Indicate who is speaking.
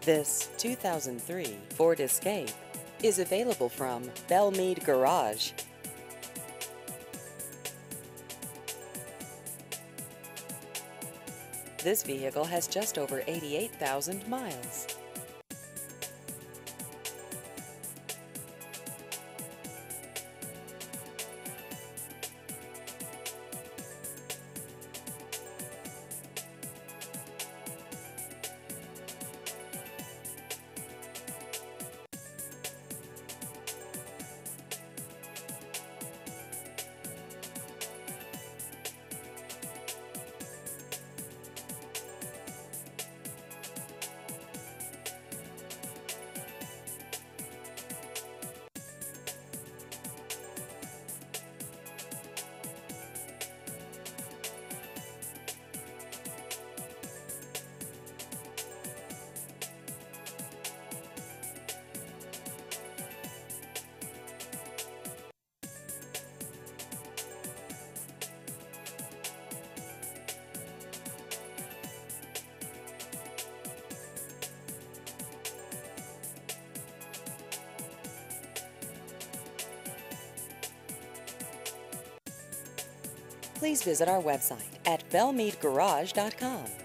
Speaker 1: This 2003 Ford Escape is available from Belmead Garage. This vehicle has just over 88,000 miles. Please visit our website at belmeadgarage.com.